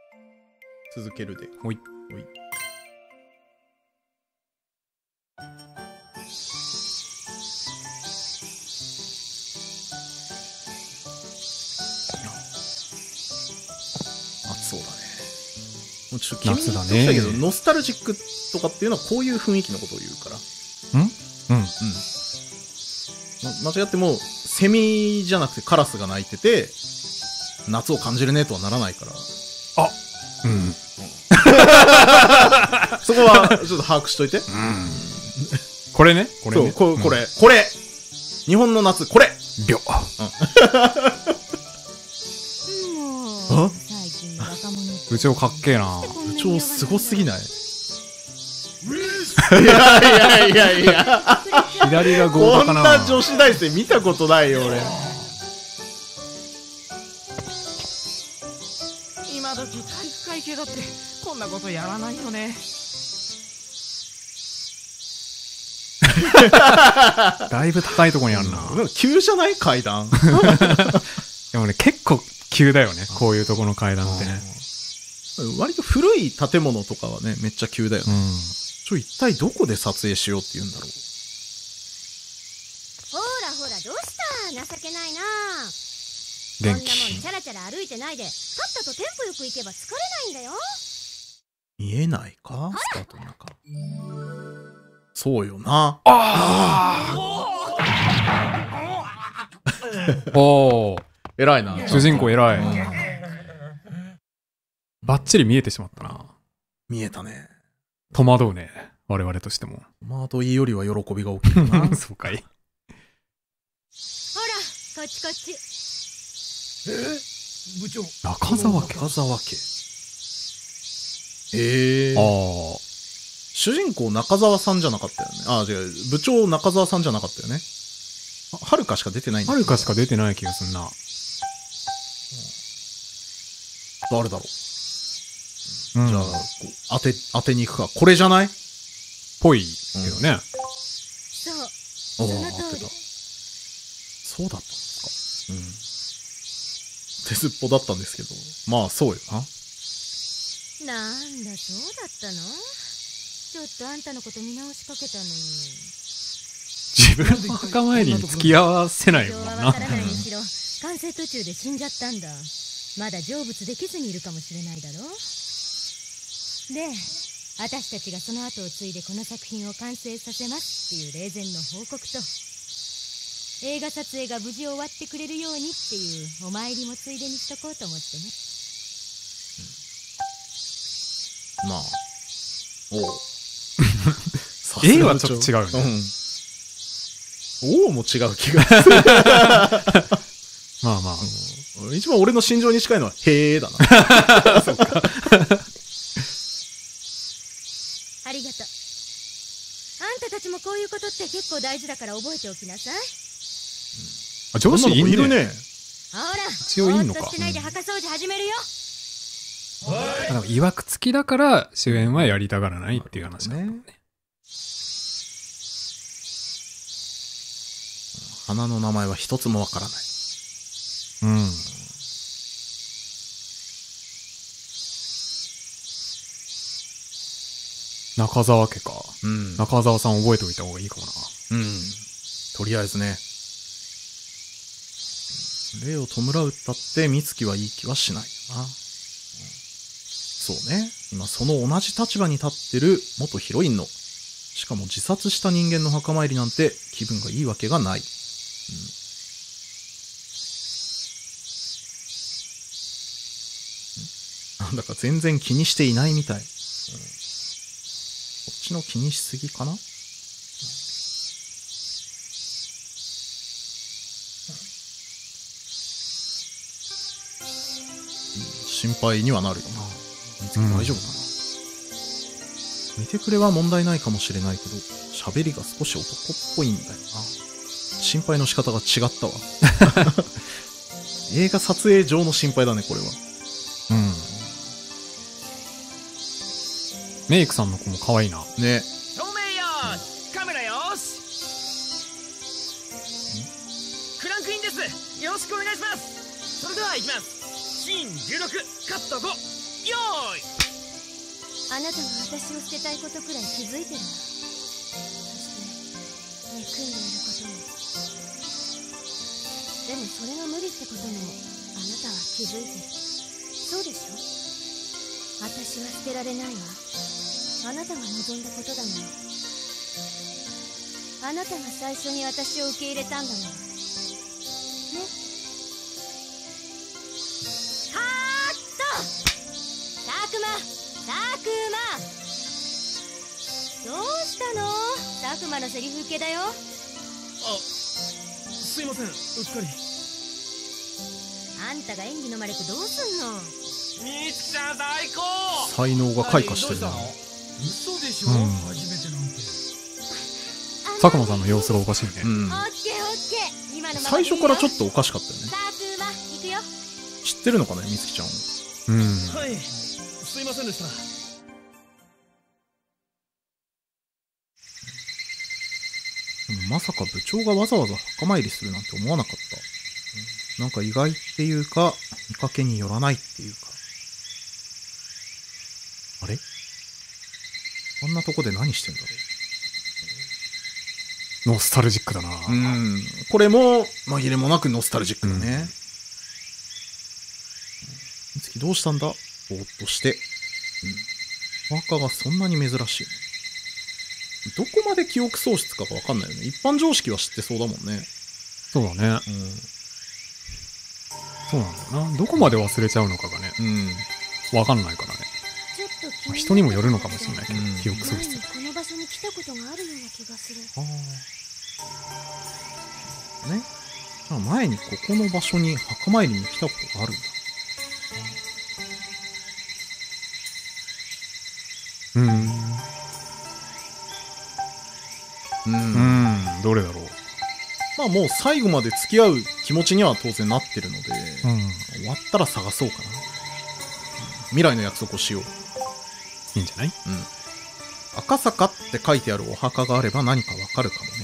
続けるで。 ほい。 ほい。暑そうだね。もうちょっと君に言ってほしいけど、ノスタルジックとかっていうのはこういう雰囲気のことを言うから。間違ってもセミじゃなくてカラスが鳴いてて夏を感じるねとはならないから。そこはちょっと把握しといて。 これね。これね。 そう、これ。日本の夏、これりょ。 最近の若者部長かっけえな。 部長すごすぎない？いや。 左が豪華かな。 こんな女子大生見たことないよ、俺。 今時体育会系だってこんなことやらないよね。 だいぶ高いとこにあるな。 急じゃない階段。 でもね、結構急だよね。こういうとこの階段ってね。 割と古い建物とかはね、めっちゃ急だよね。一体どこで撮影しようって言うんだろう。 ほらどうした？情けないな。 元気。 こんなもんチャラチャラ歩いてないで、パッとテンポよく行けば疲れないんだよ。 見えないか？スタートの中。そうよな。 おー。 偉いな。 主人公偉い。バッチリ見えてしまったな。 見えたね。 戸惑うね。我々としても。 戸惑いよりは喜びが大きいな。 そうかい。 ほら、こっちこっち。 部長。 中沢家。 中沢家。主人公中沢さんじゃなかったよね。違う。部長中沢さんじゃなかったよね。はるかしか出てないんだ。 はるかしか出てない気がすんな。 誰だろう。じゃあ、当てに行くか。これじゃない？ ぽいけどね。 そう。その通り。 そうだったんですか。手すっぽだったんですけど。まあ、そうよな。 なんだ、そうだったの？ちょっとあんたのこと見直しかけたのに。 自分の墓参りに付き合わせないもんな。 わからないにしろ、完成途中で死んじゃったんだ。まだ成仏できずにいるかもしれないだろ。で、私たちがその後を継いでこの作品を完成させますっていう霊前の報告と、映画撮影が無事終わってくれるようにっていうお参りもついでにしとこうと思ってね。 まあ、 A はちょっと違うよね。 O も違う気がする。 まあまあ。 一番俺の心情に近いのは、へーだな。そっか。 ありがとう。あんたたちもこういうことって結構大事だから覚えておきなさい。 上司いるね。 ほら、 一応いいのか。 ぼーっとしてないで墓掃除始めるよ。 いわくつきだから主演はやりたがらないっていう話だね。 花の名前は一つもわからない。 中沢家か。中沢さん覚えておいた方がいいかもな。 とりあえずね。霊を弔うったって美月はいい気はしないよな。そうね。今その同じ立場に立ってる元ヒロインの、しかも自殺した人間の墓参りなんて気分がいいわけがない。なんだか全然気にしていないみたい。こっちの気にしすぎかな？心配にはなるよな。美月大丈夫かな。見てくれは問題ないかもしれないけど、喋りが少し男っぽいんだよな。心配の仕方が違ったわ。映画撮影上の心配だね、これは。 メイクさんの子も可愛いな。 ね。 照明よーし、カメラよーし。クランクインです。よろしくお願いします。それでは行きます。シーン16カット5。 よーい。 あなたが私を捨てたいことくらい気づいてるわ。そして憎んでいることも。でもそれが無理ってこともあなたは気づいてる。そうでしょ。私は捨てられないわ。あなたが望んだことだもの。あなたが最初に私を受け入れたんだものね。はーっとたくまどうしたの？たくまのセリフ受けだよ。 すいません、うっかり。 あんたが演技のまれてどうすんの？ みつきちゃん最高。 才能が開花してるな。 嘘でしょ、 うん初めてなんて。 佐久間さんの様子がおかしいね。 うん。 オッケーオッケー。今のまま最でいいよ。 初からちょっとおかしかったよね。 たくま行くよ。 知ってるのかね、みつきちゃんを。 うん。 はい、すいませんでした。 でもまさか部長がわざわざ墓参りするなんて思わなかった。なんか意外っていうか、見かけによらないっていうか。あれ？あんなとこで何してんだろノスタルジックだな。 う。これも紛れもなくノスタルジックだね。みつきどうしたんだ？ぼーっとして。お墓がそんなに珍しい。どこまで記憶喪失かわかんないよね。一般常識は知ってそうだもんね。 そうだね。そうなんだよな。どこまで忘れちゃうのかがね、わかんないからね。 ちょっと気まあ人にもよるのかもしれないけど、 うん記憶喪前に失。 この場所に来たことがあるような気がする。 ね。じゃあ前にここの場所に墓参りに来たことがあるんだ。 どれだろう。 まあもう最後まで付き合う気持ちには当然なってるので、終わったら探そうかな。未来の約束をしよう。 いいんじゃない？ 赤坂って書いてあるお墓があれば何かわかるかもね。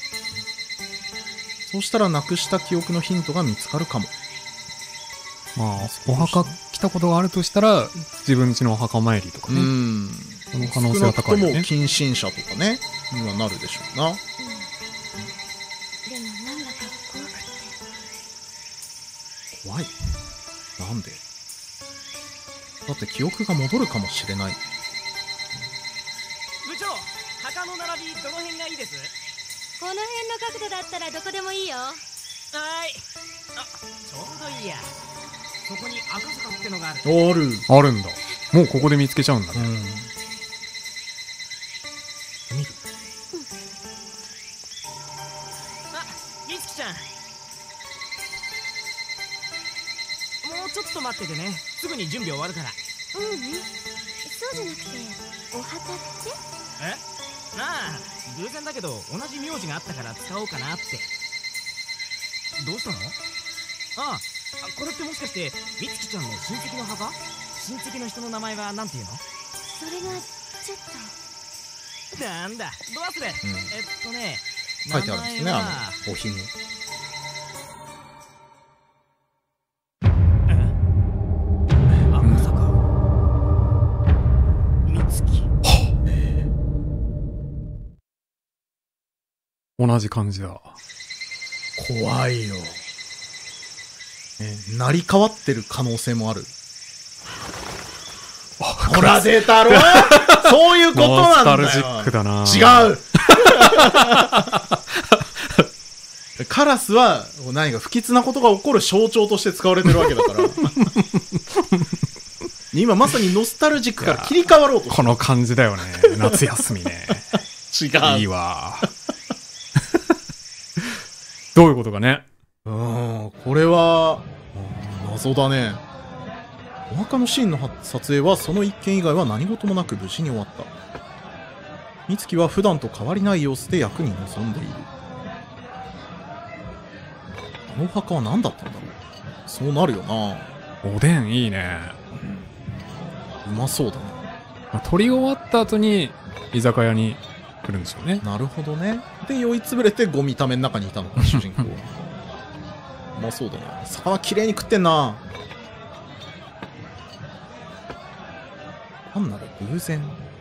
そうしたらなくした記憶のヒントが見つかるかも。 まあ、お墓来たことがあるとしたら、自分家のお墓参りとかね。その可能性は高いよね。 少なくとも近親者とかね、にはなるでしょうな。 でもなんだか怖くて。 怖い。なんで？だって記憶が戻るかもしれない。 部長、墓の並びどの辺がいいです？ この辺の角度だったらどこでもいいよ。 はーい。あ、ちょうどいいや。そこに赤坂ってのがある。 ある。 あるんだ。もうここで見つけちゃうんだね。 見る。 あ、みつきちゃん。もうちょっと待っててね。すぐに準備終わるから。 そうじゃなくて、お墓って？ え？なあ、偶然だけど同じ名字があったから使おうかなって。どうしたの？ああ、これってもしかしてみつきちゃんの親戚の墓？親戚の人の名前はなんていうの？ それがちょっとなんだ、ど忘れ。 書いてあるんですね、おひげ。 赤坂みつき。 同じ感じだ。 怖いよ。成り変わってる可能性もある。ほら出たろそういうことなんだよ。 ノスタルジックだな。 違うカラスは何か不吉なことが起こる象徴として使われてるわけだから今まさにノスタルジックから切り替わろうとしてこの感じだよね。夏休みね。 違う。 いいわ。どういうことかね。 これは謎だね。お墓のシーンの撮影はその一件以外は何事もなく無事に終わった。美月は普段と変わりない様子で役に臨んでいる。あのお墓は何だったんだろう。そうなるよな。 おでんいいね。 うまそうだね。 撮り終わった後に居酒屋に来るんですよね。 なるほどね。で酔いつぶれてゴミための中にいたのか主人公は。うまそうだね。魚きれいに食ってんな。 単なる偶然。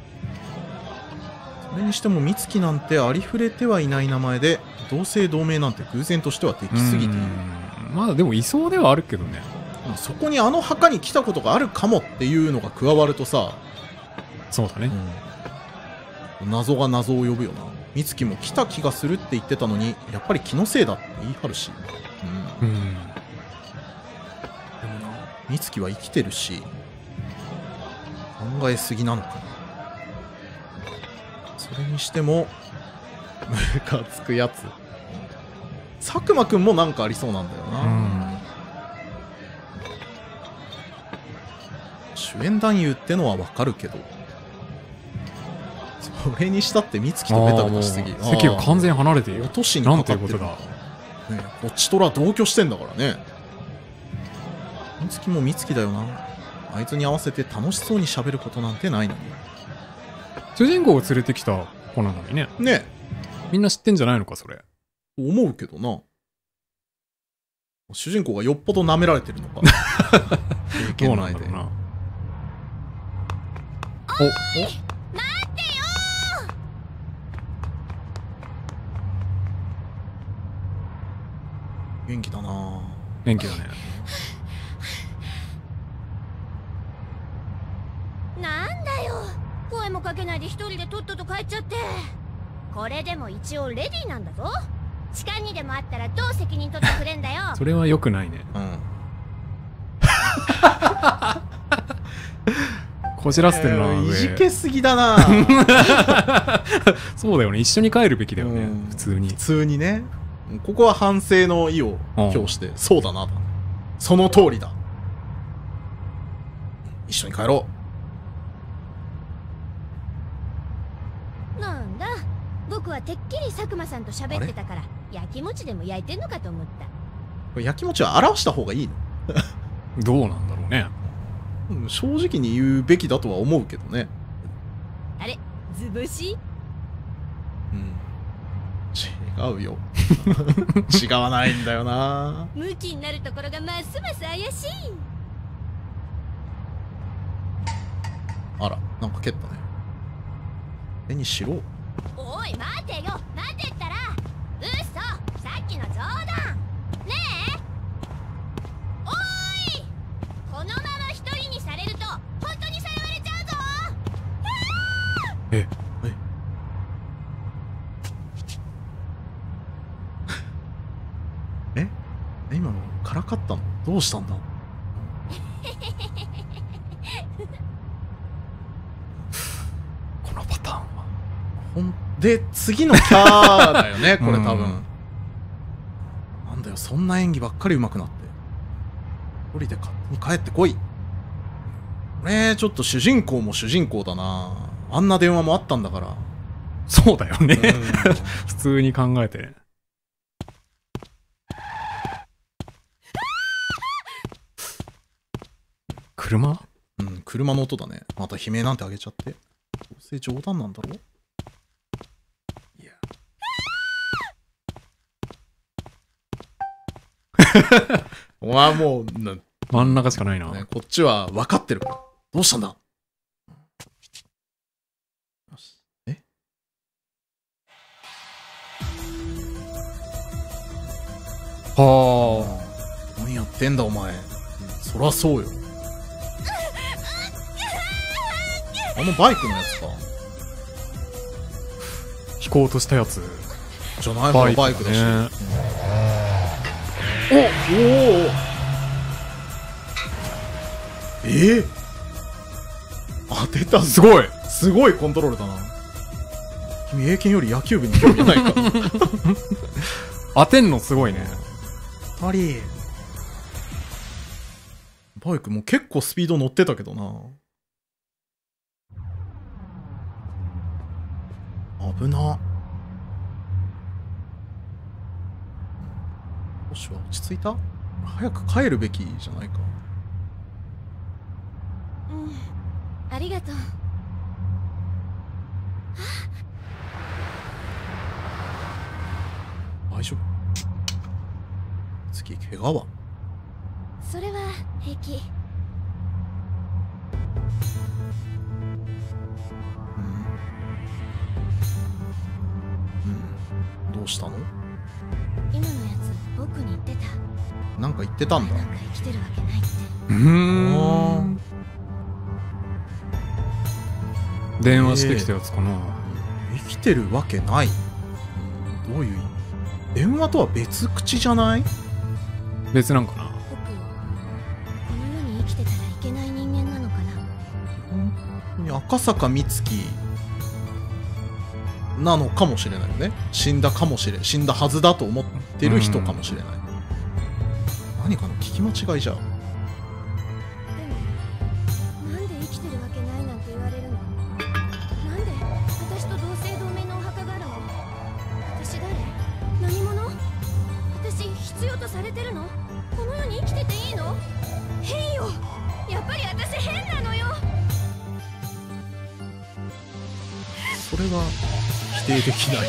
それにしても美月なんてありふれてはいない名前で、同姓同名なんて偶然としてはできすぎている。 まあでもいそうではあるけどね。 そこにあの墓に来たことがあるかもっていうのが加わるとさ、 そうだね。 謎が謎を呼ぶよな。美月も来た気がするって言ってたのに、やっぱり気のせいだって言い張るし。でもな、美月は生きてるし、考えすぎなのかな。それにしてもムカつくやつ。佐久間くんもなんかありそうなんだよな。主演男優ってのはわかるけど、それにしたって美月とベタベタしすぎ。 席を完全に離れている。 落としにかかってる。 なんていうことだ。 ね、こっちとら同居してんだからね。美月も美月だよな。あいつに合わせて楽しそうに喋ることなんてないのに。 主人公を連れてきた子なのにね。 ね、 みんな知ってんじゃないのか、それ。 思うけどな。主人公がよっぽど舐められてるのか。 どうなんだろうな。 待ってよー。元気だな。 元気だね。 なんだよ、声もかけないで一人でとっとと帰っちゃって。これでも一応レディーなんだぞ。痴漢にでもあったらどう責任取ってくれんだよ。 それは良くないね。こじらせてるな。 いじけすぎだな。 そうだよね。一緒に帰るべきだよね。普通に。 普通にね。ここは反省の意を表して、そうだな。その通りだ。一緒に帰ろう。なんだ、僕はてっきり佐久間さんと喋ってたから焼き餅でも焼いてんのかと思った。 これ焼き餅は表した方がいいの？ どうなんだろうね。 正直に言うべきだとは思うけどね。 あれ、図星？ 違うよ。違わないんだよな。 ムキになるところがますます怪しい。 あら、なんか蹴ったね。手にしろ。 おい待てよ、待てったら。嘘、さっきの冗談ねえ。おい、このまま一人にされると本当にさらわれちゃうぞ。 今のからかったの？どうしたんだ？ このパターンは。 で、次のキャーだよね、これ多分。なんだよ、そんな演技ばっかり上手くなって。一人で勝手に帰ってこい。これ、ちょっと主人公も主人公だな。あんな電話もあったんだから。 そうだよね。普通に考えて。車？ 車の音だね。また悲鳴なんてあげちゃって。どうせ冗談なんだろ？いや。お前もう真ん中しかないな。 ね、こっちは分かってるから。どうしたんだ？よし。 はあ。何やってんだお前。そらそうよ。あのバイクのやつか。 引こうとしたやつじゃない方がバイクだし。当てたんだ。 すごいすごいコントロールだな。君英検より野球部に興味ないか。 当てんのすごいね。 2人バイクも結構スピード乗ってたけどな。危な。星は落ち着いた？早く帰るべきじゃないか。 ありがとう。 大丈夫？次怪我は？ それは平気。 どうしたの？ 今のやつ僕に言ってた。 なんか言ってたんだ。 なんか生きてるわけないって。 電話してきたやつかな。 生きてるわけない。どういう意味？電話とは別口じゃない？ 別なんかな。 僕、この世に生きてたらいけない人間なのかな。 赤坂美月なのかもしれないよね。死んだかもしれん。死んだはずだと思ってる人かもしれない。何かの聞き間違いじゃ。 でも、なんで生きてるわけないなんて言われるの？なんで私と同姓同名のお墓があるの？私誰？何者？私必要とされてるの？この世に生きてていいの？変よ。やっぱり私変なのよ。 それは否定できない。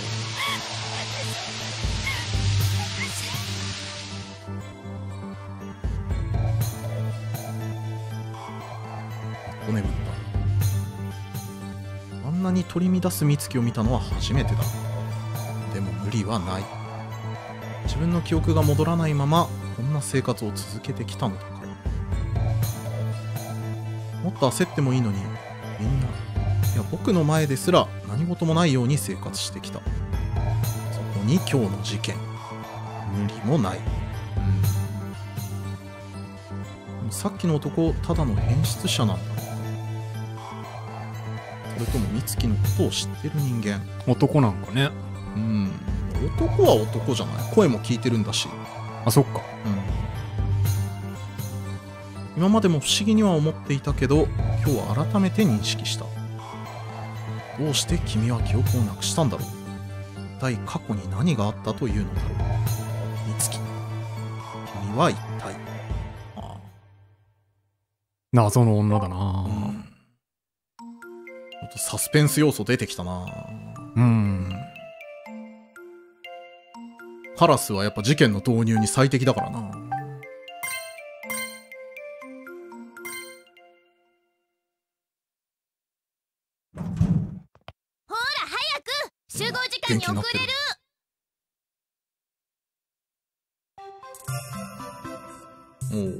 骨ぶった。あんなに取り乱す美月を見たのは初めてだ。でも無理はない。自分の記憶が戻らないままこんな生活を続けてきたのだから。もっと焦ってもいいのに、みんな、いや僕の前ですら何事もないように生活してきた。そこに今日の事件、無理もない。さっきの男ただの変質者なんだろうか。それとも美月のことを知ってる人間。 男なんかね。 男は男じゃない。声も聞いてるんだし。 あ、そっか。 今までも不思議には思っていたけど、今日は改めて認識した。どうして君は記憶をなくしたんだろう。一体過去に何があったというのだろう。美月、君は一体。 謎の女だな。 ちょっとサスペンス要素出てきたな。カラスはやっぱ事件の導入に最適だからな。ほら早く集合時間に遅れる。 おお。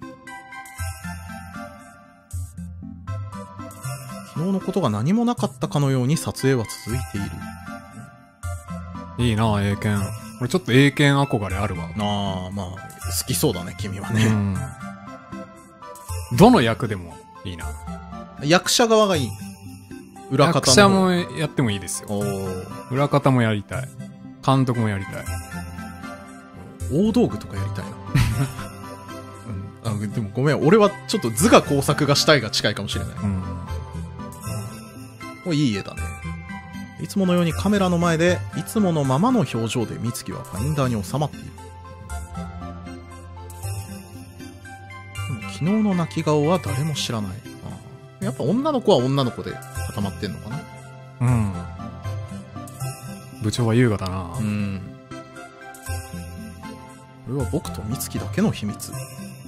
昨日のことが何もなかったかのように撮影は続いている。 いいな、英検。俺ちょっと英検憧れあるわ。 まあ好きそうだね、君はね。 どの役でもいいな。 役者側がいい。裏方の。 役者もやってもいいですよ。裏方もやりたい。監督もやりたい。 大道具とかやりたいな。でもごめん、俺はちょっと図画工作がしたいが近いかもしれない。いい絵だね。いつものようにカメラの前でいつものままの表情で美月はファインダーに収まっている。でも昨日の泣き顔は誰も知らない。やっぱ女の子は女の子で固まってんのかな。 部長は優雅だな。 これは僕と美月だけの秘密。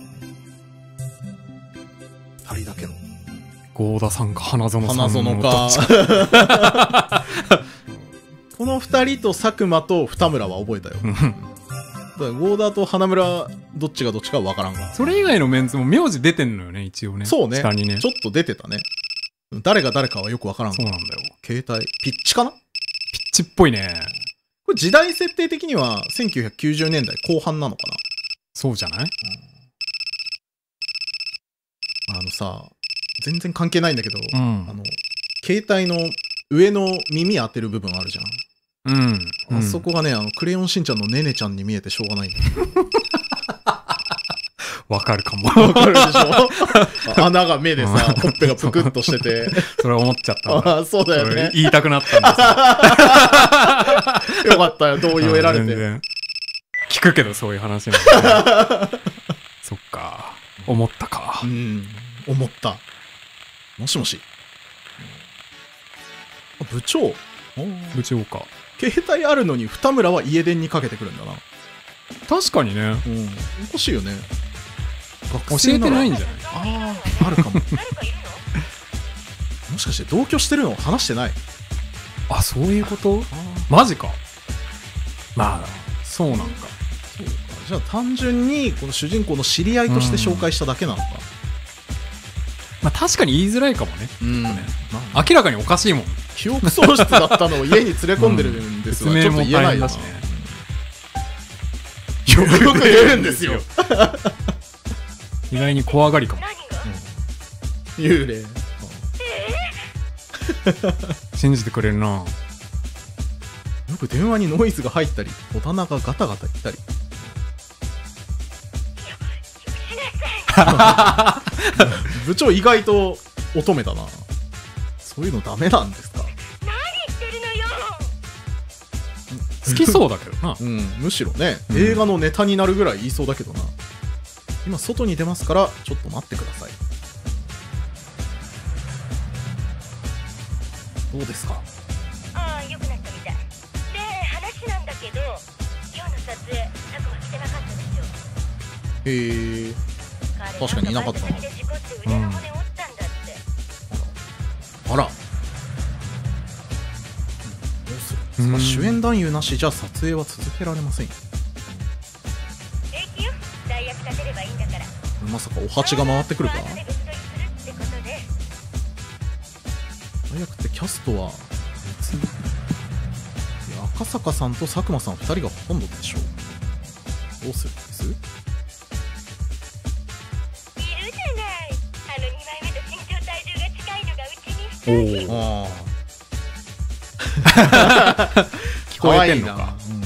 二人だけの。 郷田さんか花園さんの。 花園か。この二人と佐久間と二村は覚えたよ。郷田と花村どっちがどっちかは分からんが。 それ以外のメンツも名字出てんのよね、一応ね。 そうね。 下にね。 ちょっと出てたね。誰が誰かはよく分からん。 そうなんだよ。 携帯、ピッチかな？ ピッチっぽいね。 これ時代設定的には1990年代後半なのかな？ そうじゃない？ 全然関係ないんだけど、携帯の上の耳当てる部分あるじゃん。あそこがね、クレヨンしんちゃんのねねちゃんに見えてしょうがないんだよ。 わかるかも。 わかるでしょ。穴が目でさ、ほっぺがぷくっとしてて。 それ思っちゃった。 そうだよね。 言いたくなったんですよ。 よかったよ、同意を得られて。 聞くけどそういう話なんで。そっか。思ったか。 思った。もしもし。部長。 部長か。 携帯あるのに二村は家電にかけてくるんだな。 確かにね。 おかしいよね。 教えてないんじゃない？ あるかも。もしかして同居してるのを話してない？ あ、そういうこと？マジか。 まあそうなんか。 そうか。じゃあ単純にこの主人公の知り合いとして紹介しただけなのか。 まあ確かに言いづらいかもね。 まあ明らかにおかしいもん。 記憶喪失だったのを家に連れ込んでるんですが、ちょっと言えないだしね。よく出るんですよ。 意外に怖がりかも。 幽霊。 信じてくれるな。 よく電話にノイズが入ったり、戸棚がガタガタいったり。部長意外と乙女だな。そういうのダメなんですか？ 好きそうだけどな。 むしろね、映画のネタになるぐらい言いそうだけどな。今外に出ますからちょっと待ってください。どうですか？ ああ、良くなったみたい。で、話なんだけど、今日の撮影、佐久間来てなかったでしょ。 へえ。確かにいなかったな。あら。主演男優なしじゃ撮影は続けられませんよ。まさかお鉢が回ってくるか？大役ってキャストは別に赤坂さんと佐久間さん2人がほとんどでしょう。どうするんです？ いるじゃない。2枚目と身長体重が近いのがうちに1人。 聞こえてんのか。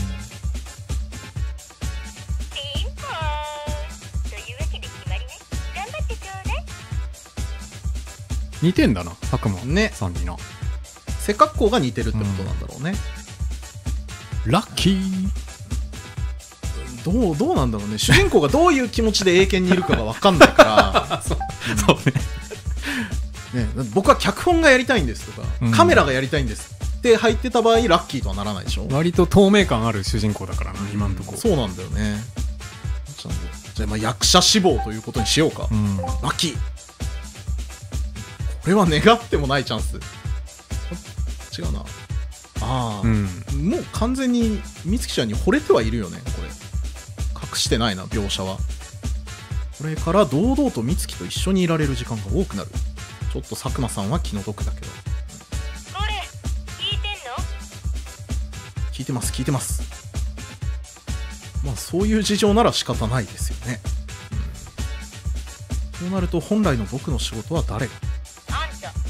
ピンポーンというわけで決まりね。頑張ってちょうだい。 似てんだな、佐久間さんにな。 背格好が似てるってことなんだろうね。 ラッキー。 どうなんだろうね。主人公がどういう気持ちで英検にいるかが分かんないからそうね。僕は脚本がやりたいんですとか、カメラがやりたいんですって入ってた場合ラッキーとはならないでしょ。 割と透明感ある主人公だからな、今んとこ。 そうなんだよね。じゃあまあ役者志望ということにしようか。ラッキー。これは願ってもないチャンス。違うな。もう完全に美月ちゃんに惚れてはいるよね。これ隠してないな、描写は。これから堂々と美月と一緒にいられる時間が多くなる。ちょっと佐久間さんは気の毒だけど。 これ聞いてんの？ 聞いてます聞いてます。まあそういう事情なら仕方ないですよね。そうなると本来の僕の仕事は誰が？ あんた。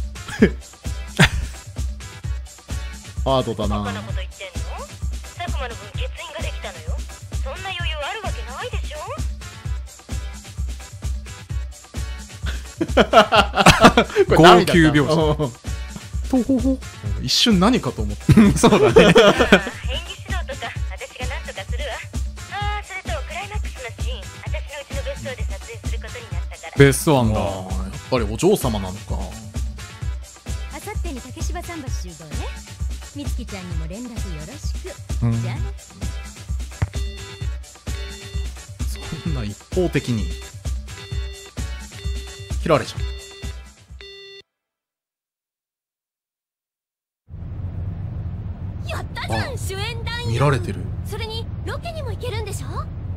ハードだな。 バカなこと言ってんの？佐久間の分欠員ができたのよ。そんな余裕あるわけないでしょ。 号泣描写。 とほほ。一瞬何かと思って。 そうだね。 演技指導とか私が何とかするわ。それとクライマックスのシーン、私のうちの別荘で撮影することになったから。 別荘あんだ。 やっぱりお嬢様なのか。 あさってに竹芝桟橋集合ね。美月ちゃんにも連絡よろしく。じゃあね。 そんな一方的に切られちゃう。 やったじゃん、主演男優。 見られてる。 それにロケにも行けるんでしょ。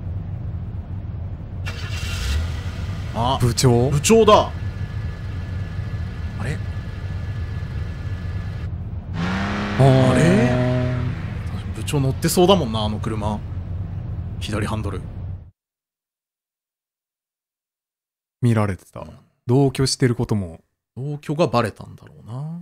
あ、 部長だ。あれあれ、部長乗ってそうだもんな、あの車。左ハンドル。 見られてた。同居してることも。 同居がバレたんだろうな。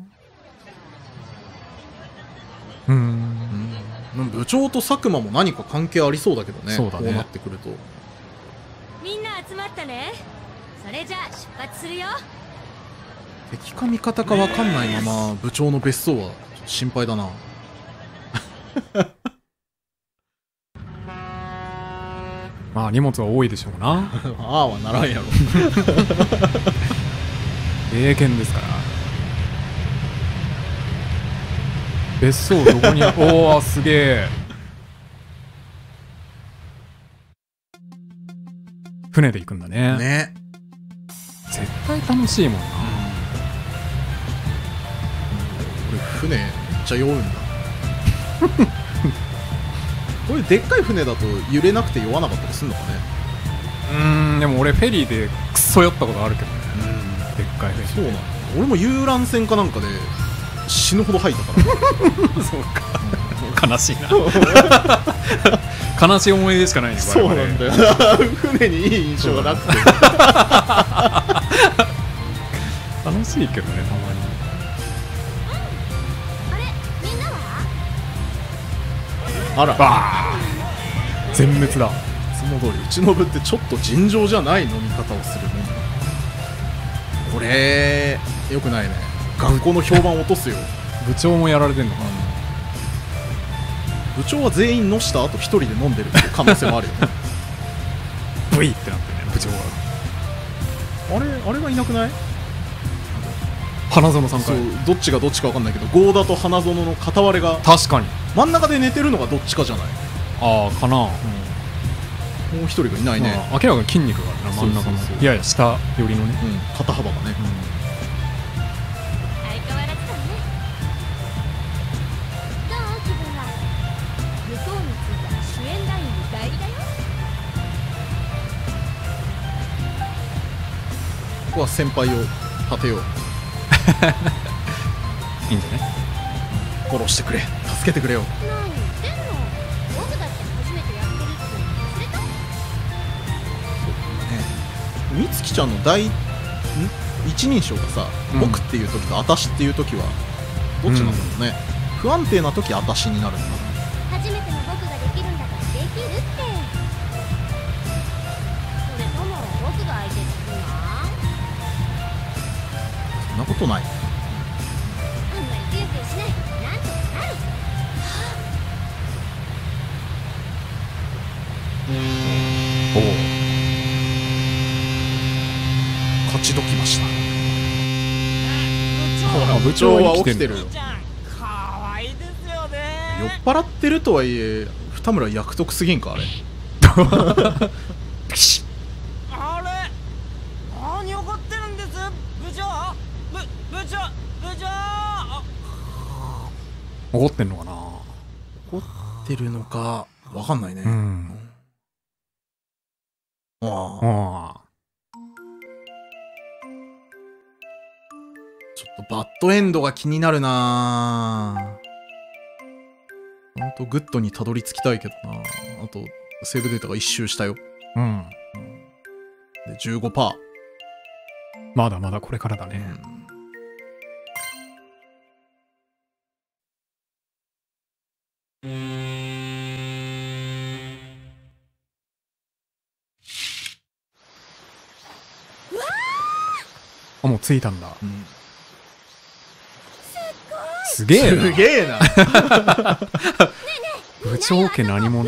部長と佐久間も何か関係ありそうだけどね。 そうだね。 こうなってくると。 みんな集まったね。それじゃあ出発するよ。 敵か味方か分かんないまま部長の別荘は心配だな。 まあ荷物は多いでしょうな。 ああはならんやろ。 英検ですから。別荘どこにおーすげえ。船で行くんだね。 ね。 絶対楽しいもんな。これ船めっちゃ酔うんだ。 こういうでっかい船だと揺れなくて酔わなかったりするのかね。 でも俺フェリーでクソ酔ったことあるけどね。でっかいフェリー。 そうなんだ。俺も遊覧船かなんかで死ぬほど吐いたから。 そうか、悲しいな。悲しい思い出しかないね。 そうなんだよ。船にいい印象がなくて。 楽しいけどね、たまに。 あら、 バー全滅だ。 いつも通りうちの部ってちょっと尋常じゃない飲み方をするもんだ。これよくないね。学校の評判落とすよ。 部長もやられてんのかな。 部長は全員のした後一人で飲んでるっていう可能性もあるよね。 ブイってなってね、部長が。 あれがいなくない？ 花園さんかそう、 ら。 どっちがどっちか分かんないけど、合田と花園の片割れが確かに。 真ん中で寝てるのがどっちかじゃない？ ああ、かな。 もう一人がいないね。 明らかに筋肉があるな、真ん中の。 そうそうそうやや下寄りのね。 肩幅がね。 相変わらずだね。どう気分は。向こうに着いたら主演ラインに代理だよ。 ここは先輩を立てよう。 いいんじゃない？ 殺してくれ、助けてくれよ。 何言ってんの。僕だって初めてやってるって忘れた？ みつきちゃんの第一人称がさ、僕っていう時と私っていう時はどっちなんだろうね。不安定な時私になるんだ。 初めての僕ができるんだからできるって。それとも僕が相手するな。 そんなことない。 あんまりくよくよしない。なんとかなる。 おお、勝ちどきました。ほら、部長は起きてるよ。 ちゃんかわいいですよね。 酔っ払ってるとはいえ二村役得すぎんかあれ。 あれ何怒ってるんです部長。部長怒ってんのかな。 怒ってるのかわかんないね。ああ、ちょっとバッドエンドが気になるな。ほんとグッドにたどり着きたいけどな。あとセーブデータが一周したよ。で 15%。 まだまだこれからだね。あ、もう着いたんだ。すげえな。 すげえな。 部長家何者？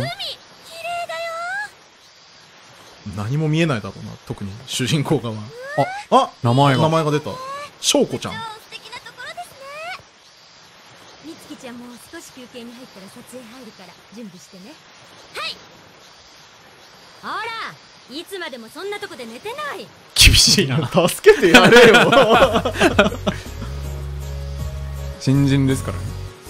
何も見えないだろうな、特に主人公側。 あ、名前が出た。翔子ちゃん。 素敵なところですね。みつきちゃんも少し休憩に入ったら撮影入るから準備してね。はい。ほら、いつまでもそんなとこで寝てない。 厳しいな。 助けてやれよ。 新人ですからね。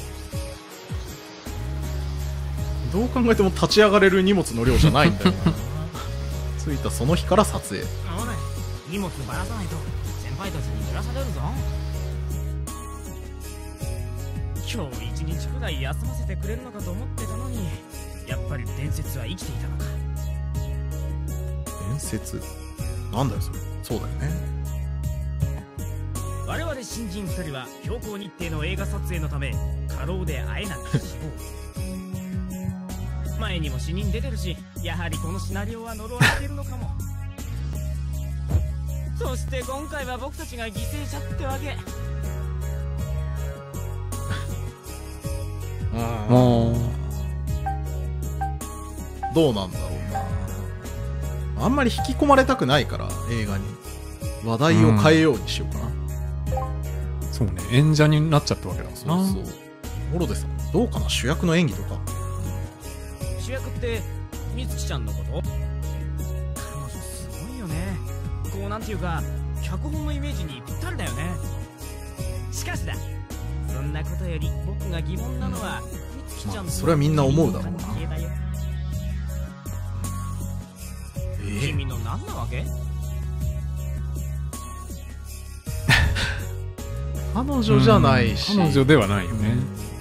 どう考えても立ち上がれる荷物の量じゃないんだよな。着いたその日から撮影。 ほら荷物ばらさないと先輩たちに揺らされるぞ。今日一日くらい休ませてくれるのかと思ってたのに、やっぱり伝説は生きていたのか。 伝説なんだよそれ。そうだよね。 我々新人2人は強行日程の映画撮影のため過労で会えなく死亡。前にも死人出てるし、やはりこのシナリオは呪われてるのかも。そして今回は僕たちが犠牲者ってわけ。 もうどうなんだろうな。あんまり引き込まれたくないから映画に話題を変えようにしようかな。 そうね、演者になっちゃったわけだもんな。 そうそう。モロデさんどうかな、主役の演技とか。 主役ってみつきちゃんのこと？彼女すごいよね。こうなんていうか脚本のイメージにぴったりだよね。しかしだ、そんなことより僕が疑問なのはみつきちゃんとそれはみんな思うだろうな。 消えたよ。君の何なわけ？ 彼女じゃないし、 彼女ではないよね。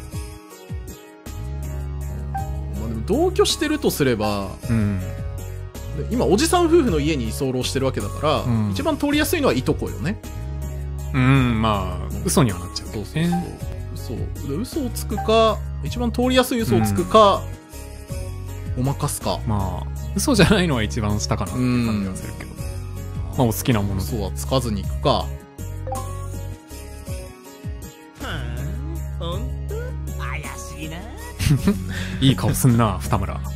まあ、でも同居してるとすれば、 うん。 で今おじさん夫婦の家に居候してるわけだから、 うん一番通りやすいのはいとこよね。 うん、まあ、嘘にはなっちゃうけどね。 嘘をつくか、一番通りやすい嘘をつくか、ごまかすか。 まあ、嘘じゃないのは一番下かなっていう感じはするけど。まあ、お好きなもので。 嘘はつかずに行くか。 ほんと怪しいな。 いい顔すんな、二村。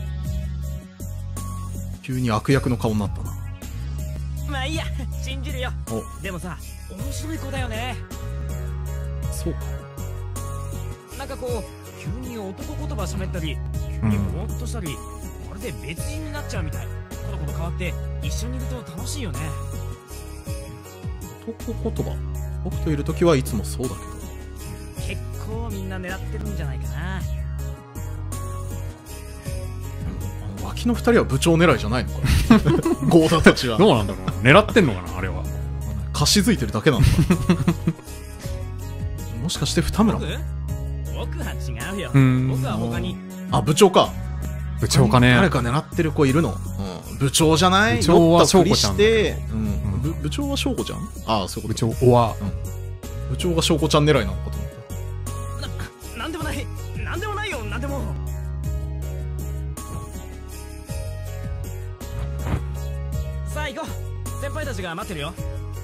急に悪役の顔になったな。 まあいいや、信じるよ。 お、 でもさ、面白い子だよね。 そうか。 なんかこう、急に男言葉喋ったり、急にぼーっとしたり、まるで別人になっちゃうみたい。コロコロ変わって一緒にいると楽しいよね。 男言葉。僕といるときはいつもそうだけど。 結構みんな狙ってるんじゃないかな。 脇の二人は部長狙いじゃないのかな。ゴーダたちは。 どうなんだろうな。狙ってんのかな、あれは。 貸し付いてるだけなのかな。もしかして二村も。 僕は違うよ。 うん僕は他に。 あ、部長か。 部長かね。 誰か狙ってる子いるの。うん。部長じゃない？ 部長は酔ったふりして翔子ちゃんうん。部長は翔子ちゃん？ああ、そういう部こと。 長、おわ。 部長が翔子ちゃん狙いなのかと思った。 なんでもない。なんでもないよ、なんでも。さあ行こう。先輩たちが待ってるよ。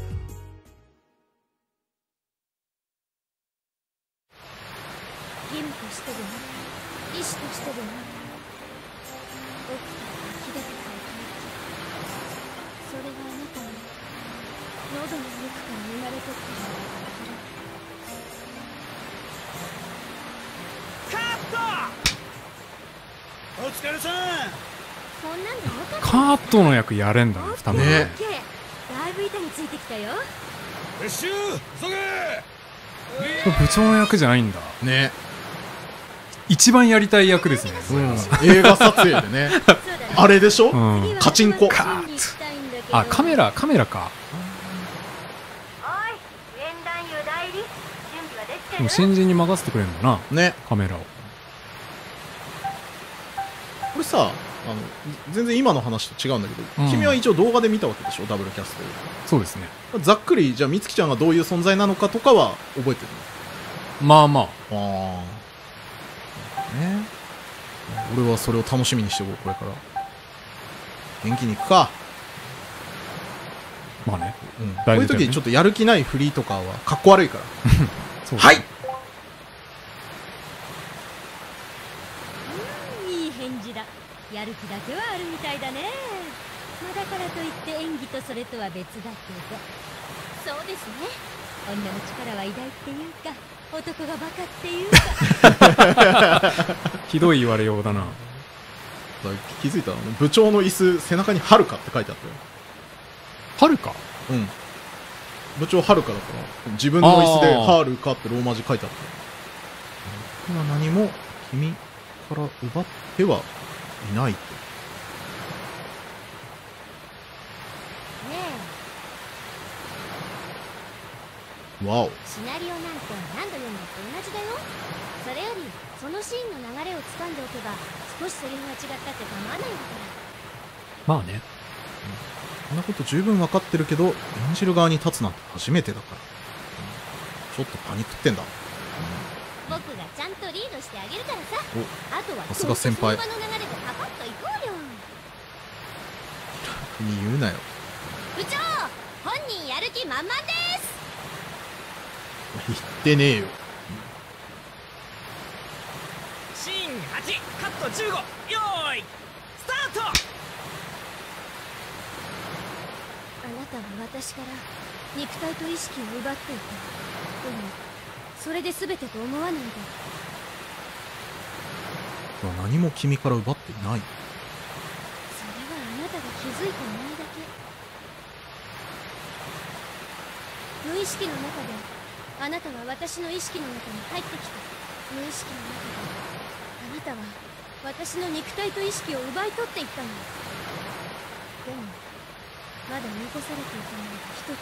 義務としてでも意志としてでも僕から秀でたいそれがあなたの喉の奥から生まれてきたカット。お疲れさん。 こんなんでよかったカートの役やれんだね、二村。 ねオッケーだいぶ板についてきたよ撤収急げ。 部長の役じゃないんだ。 ね。 一番やりたい役ですね。 うん。映画撮影でね。 そうだねあれでしょ？ うん。 カチンコカーッあ、カメラか。 おい、ウェンダンユ代理準備はできてる？ でも新人に任せてくれるんだな、 ね。 カメラを。 これさ、全然今の話と違うんだけど、 うん君は一応動画で見たわけでしょ？ダブルキャストで。 そうですね。 ざっくり、じゃあ、みつきちゃんがどういう存在なのかとかは覚えてるまあまあ。 の？ああ。ね。俺はそれを楽しみにしておこう、これから。元気に行くか。 まあね。 うん。こう大事だよねいう時ちょっとやる気ないフリーとかはかっこ悪いから。 そうはい。 いい返事だやる気だけはあるみたいだねまあだからといって演技とそれとは別だけどそうですね女の力は偉大っていうか男がバカっていうかひどい言われようだな。 気づいたの部長の椅子、背中にはるかって書いてあったよ。 はるかうん。部長はるかだから、自分の椅子ではるかってローマ字書いてあった。僕は何も君から奪ってはいないって。 ねわお。 えシナリオなんて何度読んだって同じだよそれよりそのシーンの流れを掴んでおけば少しセリフが違ったって構わないんだからまあね。 こんなこと十分わかってるけど、演じる側に立つなんて初めてだから。ちょっとパニックってんだ。 僕がちゃんとリードしてあげるからさあとはさすが先輩その場の流れでパパッと行こうよに言うなよ。 部長本人やる気満々です言ってねえよ。 シーン8カット15よーいスタート。 あなたは私から肉体と意識を奪っていたでもそれで全てと思わないで何も君から奪っていない。 それはあなたが気づいていないだけ無意識の中であなたは私の意識の中に入ってきた無意識の中であなたは私の肉体と意識を奪い取っていったの。でもまだ残されていたものが一つだ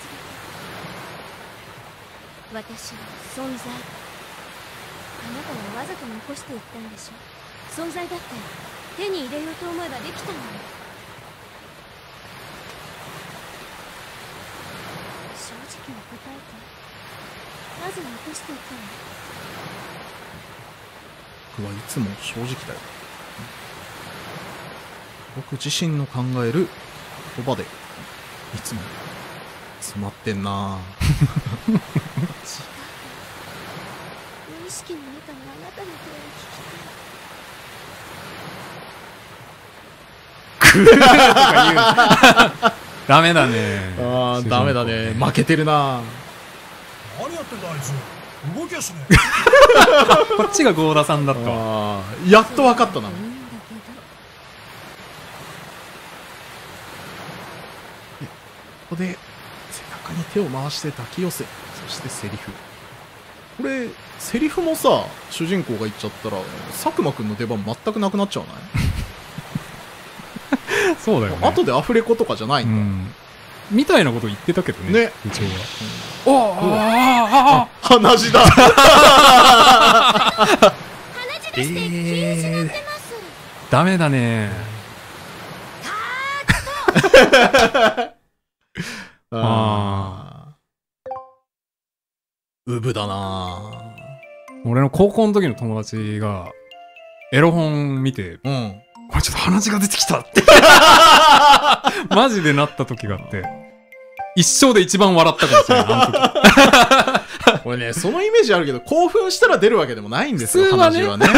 け。私は存在。あなたはわざと残していったんでしょ。存在だって手に入れようと思えばできたのに。正直に答えて、なぜ残していったの？ 僕はいつも正直だよ。僕自身の考える言葉でいつも詰まってんな。 違う。無意識の中のあなたの声をダメだね。 ああ、ダメだね。負けてるな。 何やってんだあいつ。動きやしねこっちが郷田さんだったわ。 ああ、やっと分かったな。 いいんだけど。 ここで背中に手を回して抱き寄せ、そしてセリフ。これセリフもさ、主人公が言っちゃったら佐久間くんの出番全くなくなっちゃわない？ そうだよね。 後でアフレコとかじゃないんだ。 みたいなこと言ってたけどね。 ね。 部長は。 鼻血だ。 鼻血出して気失ってます。 ダメだね。 ああ。うぶだな。 俺の高校の時の友達がエロ本見て、 うん。 これちょっと鼻血が出てきたってマジでなった時があって、一生で一番笑ったかもしれない、あの時。 これね、そのイメージあるけど、興奮したら出るわけでもないんですよ、 普通はね話はね。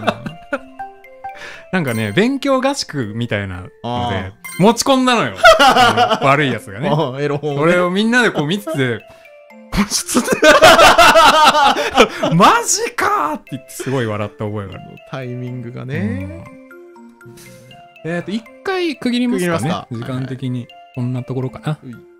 なんかね、勉強合宿みたいなのあで、持ち込んだのよ。悪いやつがね。 ああ、エロ本をね。 俺をみんなでこう見てて、これちょっとマジかーって言ってすごい笑った覚えがある。 タイミングがね。 一回区切りますかね。 区切りますか時間的に。こんなところかな。 うい